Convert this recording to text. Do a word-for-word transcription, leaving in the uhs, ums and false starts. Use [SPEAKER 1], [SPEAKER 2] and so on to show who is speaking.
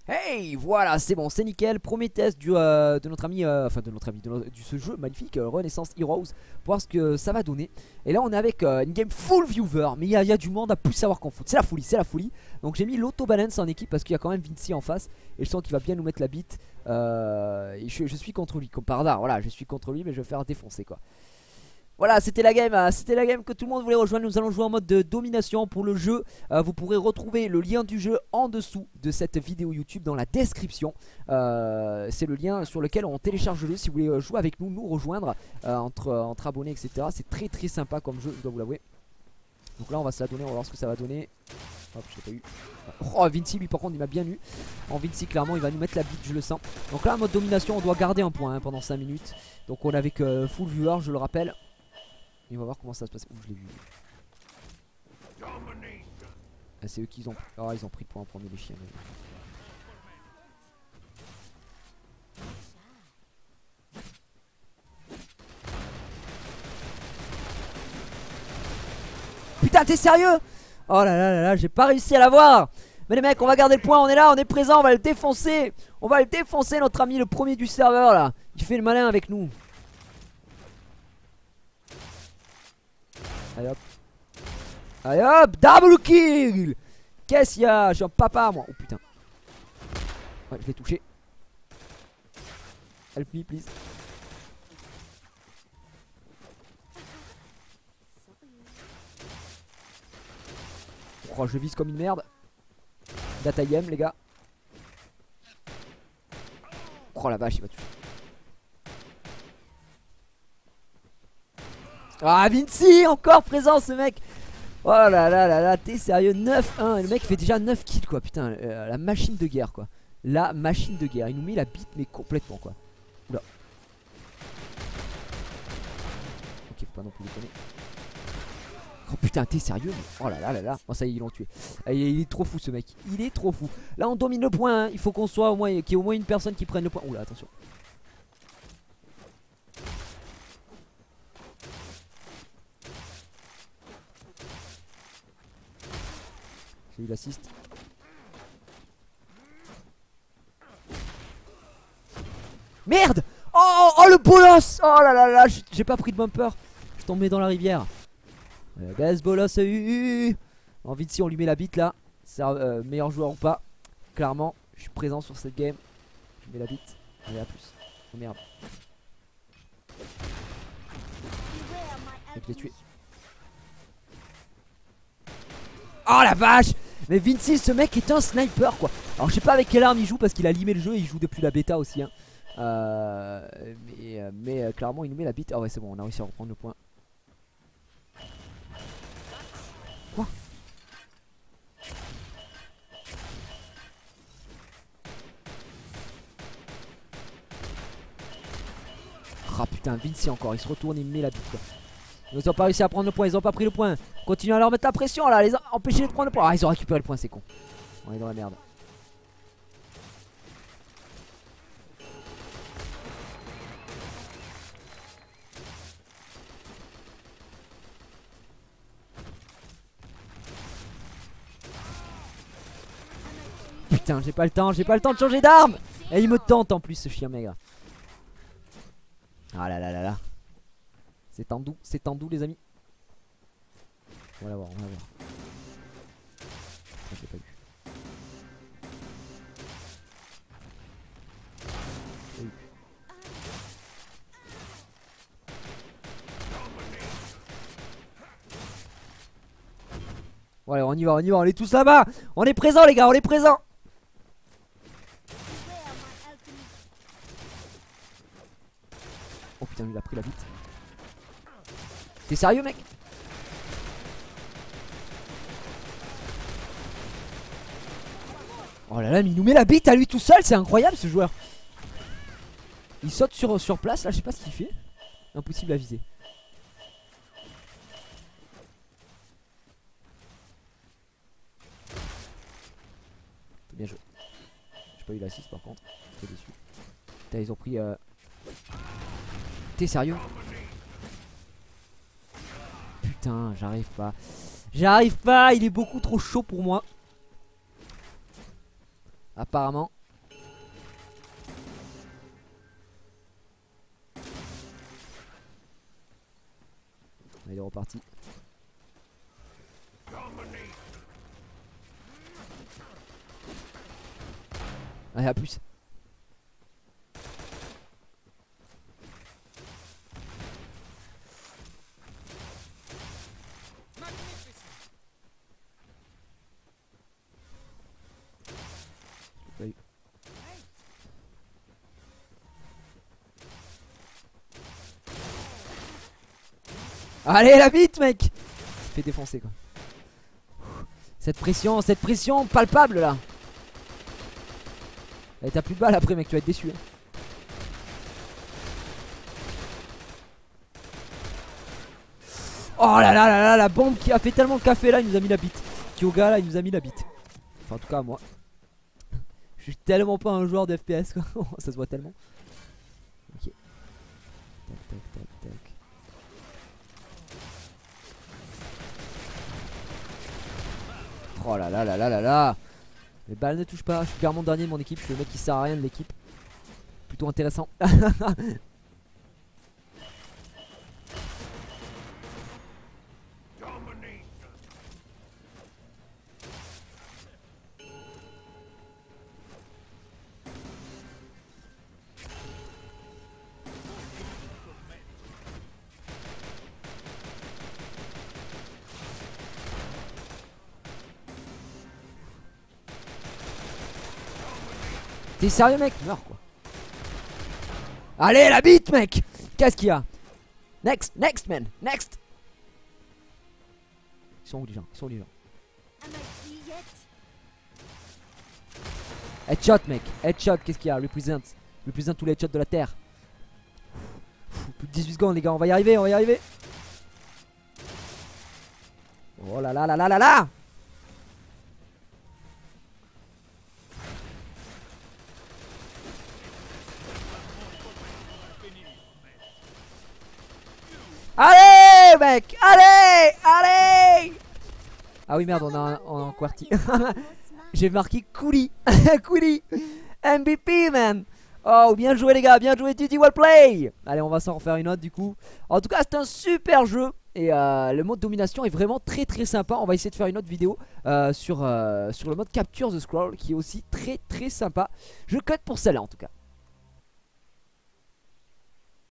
[SPEAKER 1] Hey, voilà, c'est bon, c'est nickel. Premier test du, euh, de notre ami, euh, enfin de notre ami, de, no- de ce jeu magnifique, euh, Renaissance Heroes, pour voir ce que ça va donner. Et là, on est avec euh, une game full viewer, mais il y, a- il y a du monde à plus savoir qu'en foot. C'est la folie, c'est la folie. Donc j'ai mis l'auto-balance en équipe parce qu'il y a quand même Vinci en face. Et je sens qu'il va bien nous mettre la bite. Euh, et je, je suis contre lui, comme par hasard. Voilà, je suis contre lui, mais je vais faire défoncer quoi. Voilà, c'était la game, euh, c'était la game que tout le monde voulait rejoindre. Nous allons jouer en mode de domination pour le jeu. Euh, vous pourrez retrouver le lien du jeu en dessous de cette vidéo YouTube dans la description. Euh, c'est le lien sur lequel on télécharge le jeu si vous voulez euh, jouer avec nous, nous rejoindre euh, entre, euh, entre abonnés, et cetera. C'est très très sympa comme jeu, je dois vous l'avouer. Donc là, on va se la donner, on va voir ce que ça va donner. Hop, je l'ai pas eu. Oh, Vinci, lui par contre, il m'a bien eu. En Vinci, clairement, il va nous mettre la bite, je le sens. Donc là, en mode domination, on doit garder un point hein, pendant cinq minutes. Donc on est avec euh, full viewer, je le rappelle. Et on va voir comment ça se passe. Ouh, je l'ai vu. Ah, c'est eux qui ont. Ah, ils ont pris le point en premier, les chiens. Mais... Putain, t'es sérieux? Oh là là là là, j'ai pas réussi à l'avoir. Mais les mecs, on va garder le point. On est là, on est présent, on va le défoncer. On va le défoncer, notre ami, le premier du serveur là. Il fait le malin avec nous. Allez hop. Allez hop, double kill. Qu'est-ce qu'il y a? Je suis un papa moi. Oh putain. Ouais, je l'ai touché. Help me please. Oh, je vise comme une merde. Data I M les gars. Oh la vache, il va toucher. Ah, Vinci, encore présent ce mec. Oh là là là là, t'es sérieux? Neuf un. Le mec fait déjà neuf kills quoi. Putain, euh, la machine de guerre quoi. La machine de guerre. Il nous met la bite mais complètement quoi. Oula. Ok, faut pas non plus déconner. Oh putain, t'es sérieux? Oh là là là là. Oh ça y est, ils l'ont tué. Ah, il, est, il est trop fou ce mec. Il est trop fou. Là on domine le point hein. Il faut qu'on soit au moins, qu'il y ait au moins une personne qui prenne le point. Oula, attention. J'ai eu l'assist. Merde! Oh, oh le bolos! Oh là là là, j'ai pas pris de bumper. Je suis tombé dans la rivière. Euh, Gaz bolos. Euh, en vite si on lui met la bite là. C'est euh, meilleur joueur ou pas. Clairement, je suis présent sur cette game. Je mets la bite. Allez, à plus. Oh merde. Je l'ai tué. Oh la vache! Mais Vinci, ce mec est un sniper quoi. Alors je sais pas avec quelle arme il joue parce qu'il a limé le jeu et il joue depuis la bêta aussi hein. euh, Mais, euh, mais euh, clairement il nous met la bite. Ah ouais c'est bon, on a réussi à reprendre le point. Quoi? Ah putain, Vinci encore, il se retourne, il me met la bite quoi. Ils ont pas réussi à prendre le point, ils ont pas pris le point. Continue à leur mettre la pression là, les empêcher de prendre le point. Ah ils ont récupéré le point, c'est con. On est dans la merde. Putain, j'ai pas le temps, j'ai pas le temps de changer d'arme. Et il me tente en plus ce chien maigre. Ah là là là là. C'est tendu, c'est tendu les amis. On va voir, on va voir. Je l'ai pas vu. Oui. Bon allez, on y va, on y va, on est tous là-bas. On est présents les gars, on est présents. Oh putain, lui il a pris la bite. T'es sérieux mec? Oh là là, mais il nous met la bite à lui tout seul, c'est incroyable ce joueur. Il saute sur, sur place, là je sais pas ce qu'il fait. Impossible à viser. Bien joué. J'ai pas eu l'assist par contre. Très déçu. Putain, ils ont pris. Euh... T'es sérieux? Putain, j'arrive pas. J'arrive pas, il est beaucoup trop chaud pour moi. apparemment. Il est reparti. Allez, à plus. Salut. Allez, la bite, mec. Fait défoncer quoi. Cette pression, cette pression palpable là. Et t'as plus de balles après, mec, tu vas être déçu hein. Oh là là là là, la bombe qui a fait tellement de café là, il nous a mis la bite. Kyoga là, il nous a mis la bite. Enfin en tout cas moi. Je suis tellement pas un joueur de F P S quoi. Ça se voit tellement. Ok. Tac tac tac tac. Oh là là là là là là. Les balles ne touchent pas, je suis clairement dernier de mon équipe, je suis le mec qui sert à rien de l'équipe. Plutôt intéressant. T'es sérieux mec? Meurs quoi. Allez la bite mec. Qu'est-ce qu'il y a? Next, next man, next. Ils sont où les gens? Ils sont où les gens? Headshot mec, headshot, qu'est-ce qu'il y a? Represent, represent tous les headshots de la terre. Plus de dix-huit secondes les gars, on va y arriver, on va y arriver. Oh là là là là là là. Allez mec, allez, allez. Ah oui merde, on a un, on a un QWERTY. J'ai marqué Cooley. Cooley M V P man. Oh bien joué les gars, bien joué Titi, well play. Allez on va s'en refaire une autre du coup. En tout cas c'est un super jeu. Et euh, le mode domination est vraiment très très sympa. On va essayer de faire une autre vidéo euh, sur, euh, sur le mode capture the scroll qui est aussi très très sympa. Je cut pour celle-là en tout cas.